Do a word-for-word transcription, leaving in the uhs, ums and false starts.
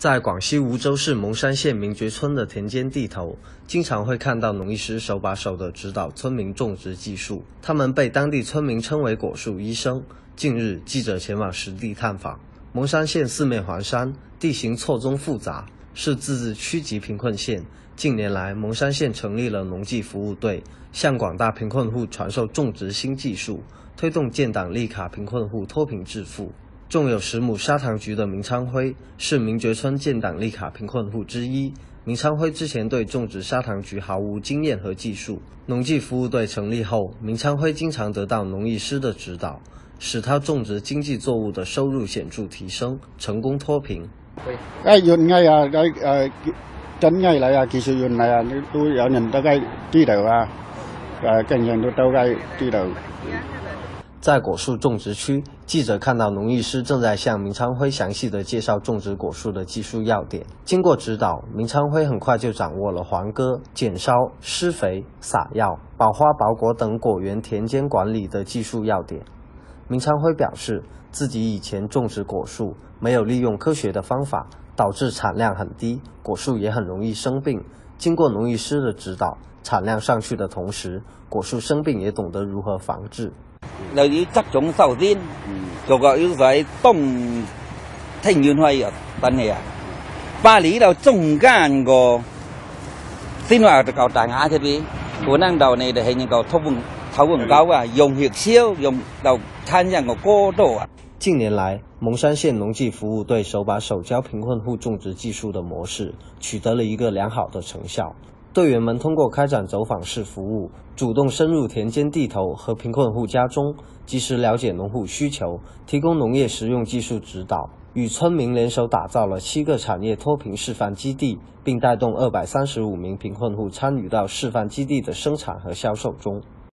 在广西梧州市蒙山县明觉村的田间地头，经常会看到农艺师手把手地指导村民种植技术。他们被当地村民称为果树医生。近日，记者前往实地探访。蒙山县四面环山，地形错综复杂，是自治区级贫困县。近年来，蒙山县成立了农技服务队，向广大贫困户传授种植新技术，推动建档立卡贫困户脱贫致富。种有十亩砂糖橘的明昌辉是明觉村建档立卡贫困户之一。明昌辉之前对种植砂糖橘毫无经验和技术，农技服务队成立后，明昌辉经常得到农艺师的指导，使他种植经济作物的收入顯著提升，成功脱貧。 誒園藝啊，誒誒真藝嚟啊，技術園嚟啊，都有人都該知道啊，誒經驗都都該知道。 在果树种植区，记者看到农艺师正在向明昌辉详细地介绍种植果树的技术要点。经过指导，明昌辉很快就掌握了黄割、剪梢、施肥、撒药、保花保果等果园田间管理的技术要点。明昌辉表示，自己以前种植果树没有利用科学的方法，导致产量很低，果树也很容易生病。经过农艺师的指导，产量上去的同時，果樹生病也懂得如何防治。 由於側種首先，做個要使東聽遠開啊，等係啊，巴黎到中間個先話就夠大雅嗰啲，可能到你哋係能夠突風頭風高啊，用血燒用到產生個過度啊。 近年来，蒙山县农技服务队手把手教贫困户种植技术的模式，取得了一个良好的成效。队员们通过开展走访式服务，主动深入田间地头和贫困户家中，及时了解农户需求，提供农业实用技术指导，与村民联手打造了七个产业脱贫示范基地，并带动二百三十五名贫困户参与到示范基地的生产和销售中。